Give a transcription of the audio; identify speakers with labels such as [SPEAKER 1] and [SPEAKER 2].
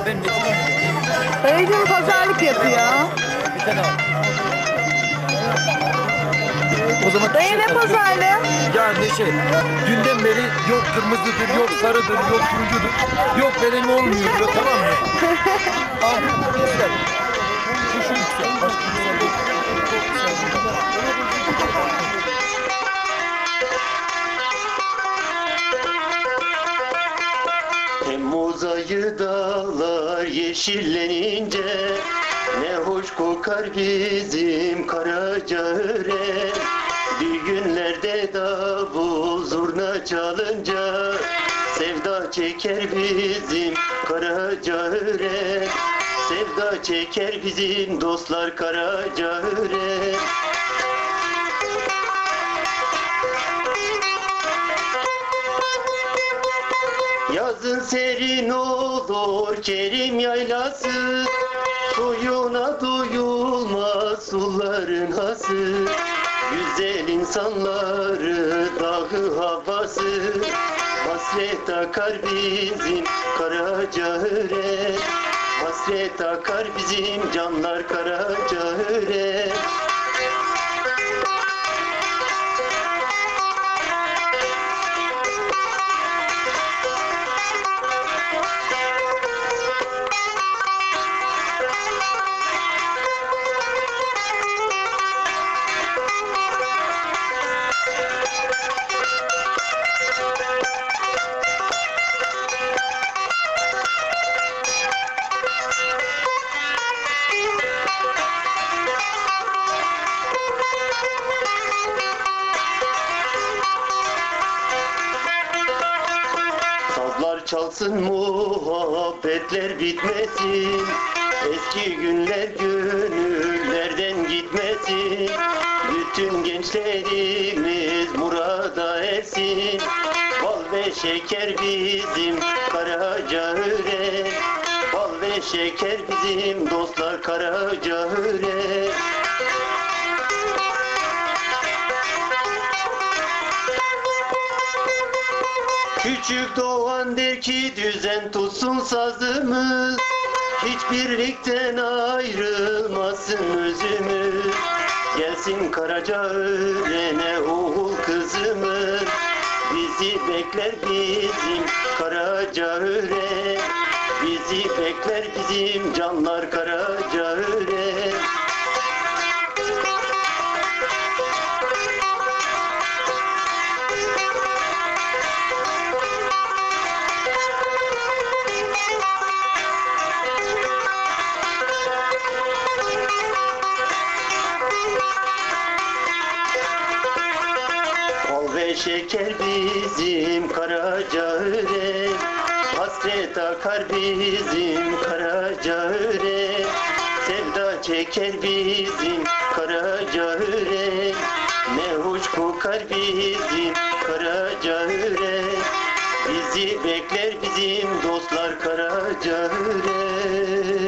[SPEAKER 1] benim için.
[SPEAKER 2] Dayıcım pazarlık yapıyor.
[SPEAKER 1] Bir tane al. O zaman
[SPEAKER 2] Dayı ne pazarlığı?
[SPEAKER 1] ya Neşe, dünden beri yok kırmızıdır, yok sarıdır, yok turuncudur, yok benim olmuyor diyor, tamam mı? Al, güzel. Şu güzel, başka güzel yok.
[SPEAKER 3] Temmuz ayı dağlar yeşillenince ne hoş kokar bizim Karacaören. Düğünlerde davul zurna çalınca sevda çeker bizim Karacaören. Sevda çeker bizim dostlar Karacaören. Yazın serin olur Kerim yaylası, suyuna doyulmaz suların hası. Güzel insanları, dağı havası, hasret akar bizim Karacaören. Hasret akar bizim canlar Karacaören. Sazlar çalsın, muhabbetler bitmesin, eski günler gönüllerden gitmesin. Bütün gençlerimiz murada ersin, bal ve şeker bizim Karacaören. Bal ve şeker bizim dostlar Karacaören. Küçük doğan der ki düzen tutsun sazımız, hiç birlikten ayrılmasın özümüz. Gelsin Karacaören'e oğul kızımız, bizi bekler bizim Karacaören. Bizi bekler bizim canlar Karacaören. Bal ve şeker bizim Karacaören. Hasret akar bizim Karacaören. Sevda çeker bizim Karacaören. Ne hoş kokar bizim Karacaören. Bizi bekler bizim dostlar Karacaören.